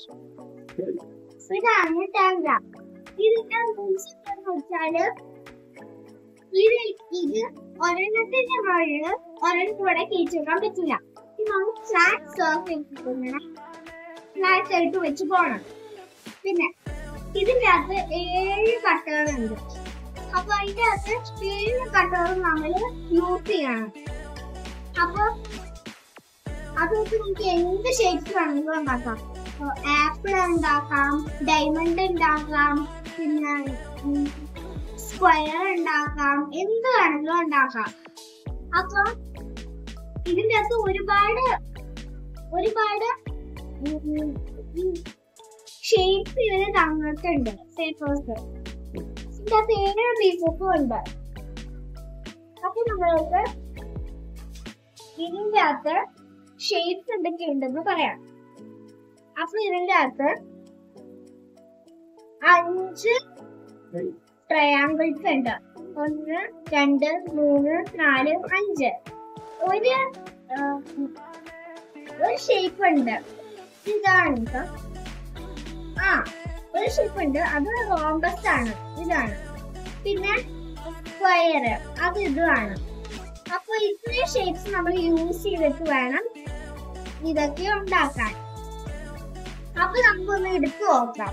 ഇതാണ് ടാങ്ക്രാം. ഇതിന്റെ റൂൾസ് എന്താണെന്ന് വെച്ചാല് ഇത് ഒരെണ്ണത്തിന്റെ മുകളിൽ ഒരെണ്ണത്തോടെ കയറ്റിവെക്കാൻ പറ്റില്ല. ഇത് നമ്മൾ ഫ്ലാറ്റ് സർഫേസ് ഫ്ലാറ്റ് ആയിട്ട് വെച്ച് പോകണം. പിന്നെ ഇതിന്റെ അകത്ത് 7 കട്ടകളുണ്ട്. അപ്പൊ അതിന്റെ അകത്ത് 7 കട്ടകളും നമ്മൾ യൂസ് ചെയ്യണം. അപ്പൊ അത് വെച്ച് നമുക്ക് എന്ത് ഷേപ്സ് വേണമെങ്കിലും ഉണ്ടാക്കാം. ആപ്പിൾ ഉണ്ടാക്കാം, ഡയമണ്ട് ഉണ്ടാക്കാം, പിന്നെ സ്ക്വയർ ഉണ്ടാക്കാം, എന്ത് വേണമെങ്കിലും ഉണ്ടാക്കാം. അപ്പൊ ഇതിന്റെ അകത്ത് ഒരുപാട് ഷേപ്സ് ഇതിന് തന്നിട്ടുണ്ട്. പേപ്പേഴ്സ് ഇതിന്റെ അകത്ത് 7 പീസസും ഉണ്ട്. അപ്പൊ നമ്മൾക്ക് ഇതിന്റെ അകത്ത് ഷേപ്സ് എന്തൊക്കെ ഉണ്ടെന്ന് പറയാം. അപ്പൊ ഇതിന്റെ അകത്ത് 5 ട്രയാങ്കിൾസ് ഉണ്ട്. 1, 2, 3, 4, 5. ഒരു ഷേപ്പ് ഉണ്ട്. ഇതാണ് ഒരു ഷേപ്പ് ഉണ്ട്. അത് റോംബസ് ആണ്. ഇതാണ്. പിന്നെ സ്ക്വയർ, അത് ഇതാണ്. അപ്പൊ ഇത്രയും ഷേപ്സ് നമ്മൾ യൂസ് ചെയ്തിട്ട് വേണം ഇതൊക്കെ ഉണ്ടാക്കാൻ. അപ്പൊ നമുക്കൊന്ന് എടുത്തു നോക്കാം.